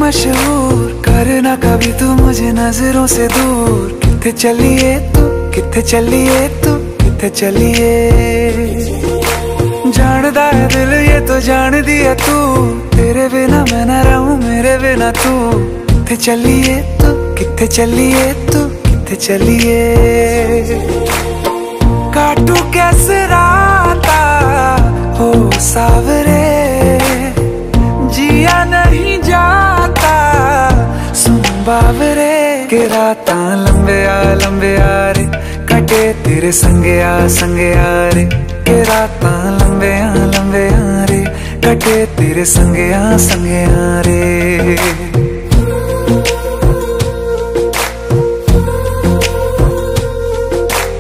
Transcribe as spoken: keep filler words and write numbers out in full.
मशहूर, करना कभी तू मुझे नजरों से दूर। किथे चलिए तू, किथे चलिए तू, किथे चलिए। जानदा है दिल ये तो जान दिया तू, तेरे बिना मैं ना रहूं मेरे बिना तू। किथे चलिए तू, किथे चलिए तू, किथे चलिए। काटू कैसे राता हो सावरे, जिया नहीं जाता सुन बावरे। के राता लंबे आ लंबे आ रे, कटे तेरे संगे आ संगे आ रे। के राता लंबे आ लंबे आ रे, कटे तेरे संगे आ संगे आ रे।